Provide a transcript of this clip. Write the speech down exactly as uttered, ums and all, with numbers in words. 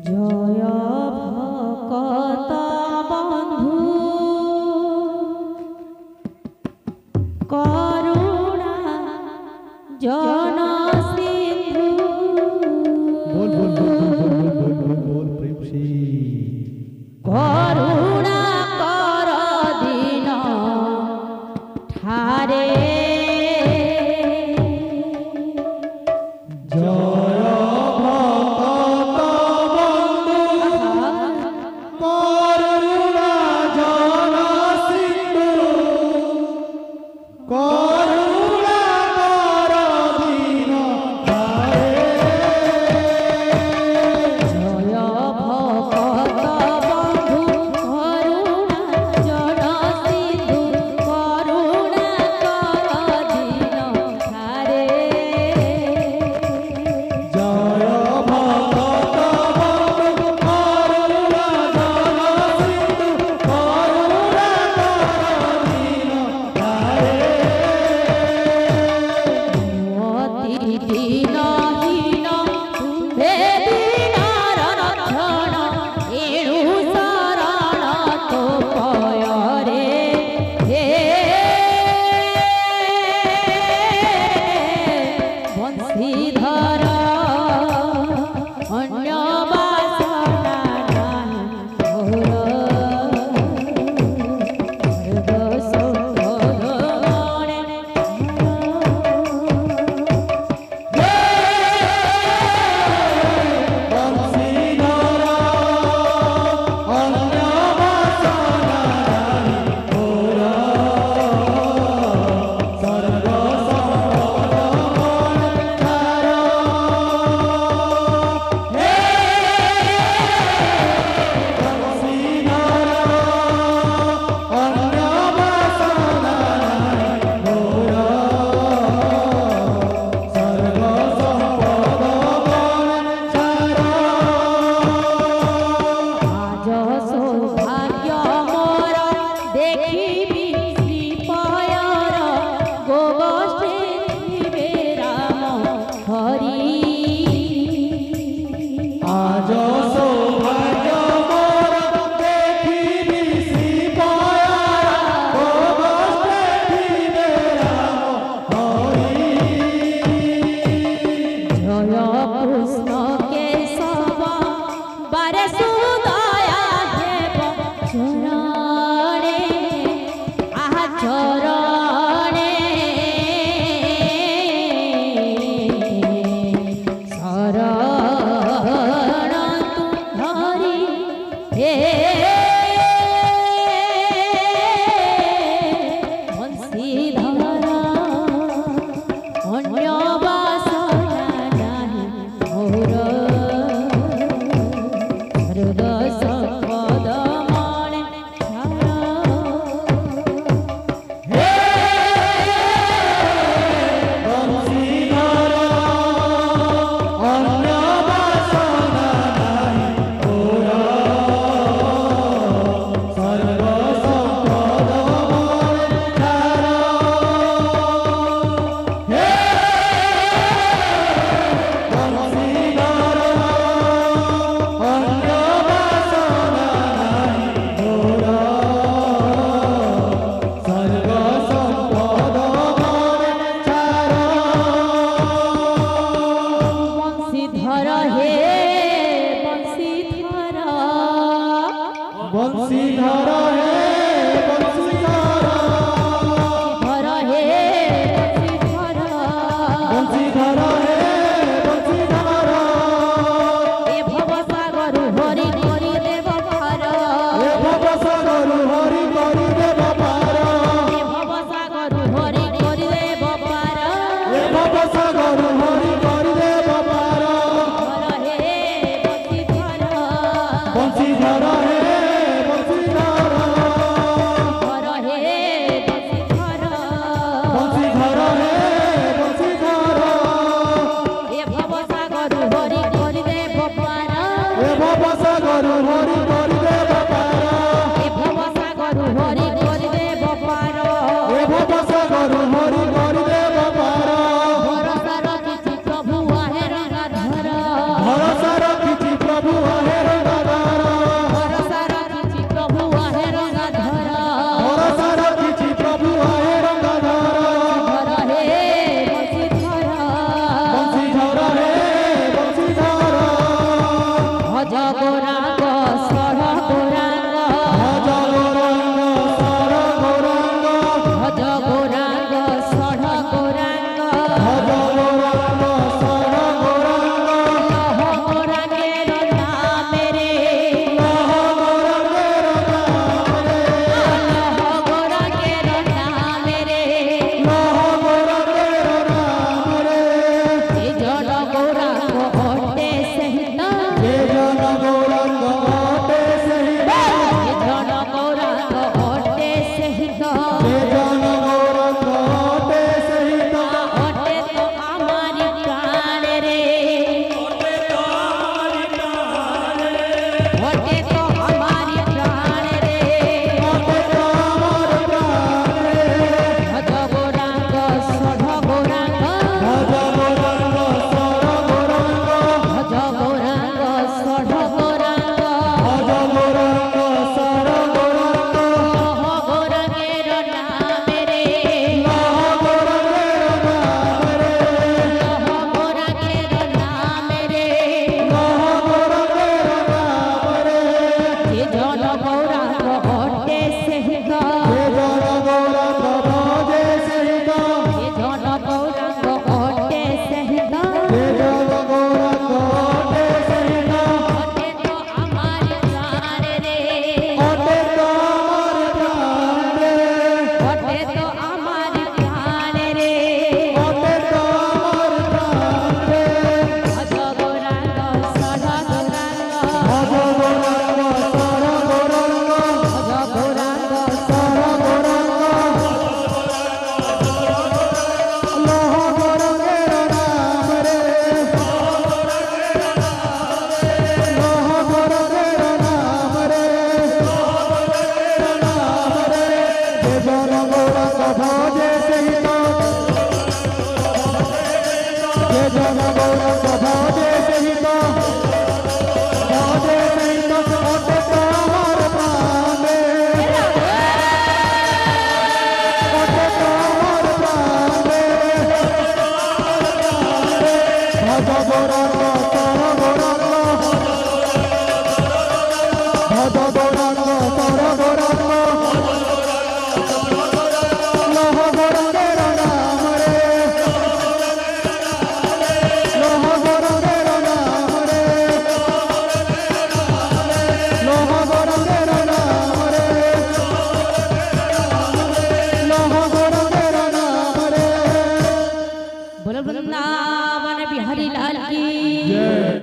জয় ভকত বন্ধু করুণা জন সিন্ধু। बोल बोल बोल बोल बोल बोल बोल प्रेम से করুণা কর দিন ঠারে जय भक्त बंधु करुणा जन सिंधु करुणा कर दीन तारे। জয় ভকত বন্ধু করুণা জন সিন্ধু করুণা কর দিন ঠারে। जय भक्त बंधु करुणा जन सिंधु करुणा कर दीन तारे। অতি দীনহীন তুম্ভে দীনার রক্ষণ এণু শরণ তো পয়রে হে বংশীধর অন্য বাসনা নাহি মোর সর্বসম্পদমণে बंशीधर अन्य वासना नाहि मोर सर्व संपद मणिधार। हे बंशीधर अन्य वासना नाहि मोर सर्व संपद मणिधार। আজ সৌভাগ্য মোর দেখিবি শ্রীপয়র গোবর্ষে থিবে রাম হরি। आज सौभाग्य मोर देखिबि श्रीपयर गोबर्षे थिबे राम हरि। জয় কৃষ্ণ কেশব বারে সুদয়া হেব চরণে আহা চরণে শরণ তু ধরি হে বংশীধর অন্য বাসনা নাহি মোর সর্ব সম্পদ মণে हे बंशीधर अन्य वासना नाहि मोर सर्व संपद मणिधार। हे बंशीधर अन्य वासना नाहि मोर सर्व संपद मणिधार। বংশীধর হে বংশীধর बंशीधर हे बंशीधर ধর হে বংশীধর बंशीधर हे बंशीधर এ ভব সাগর হরি করি দেব পার। हे भवसागर हरि करि देव पार। এ ভব সাগর হরি করি দেব পার। हे भवसागर हरि करि देव पार। ধর হে বংশীধর बंशीधर हे बंशीधर ধর হে বংশীধর बंशीधर हे बंशीधर এ ভব সাগর হরি করি দেব পার। हे भवसागर हरि करि देव पार। এ ভব সাগর হরি করি দেব পার। हे भवसागर हरि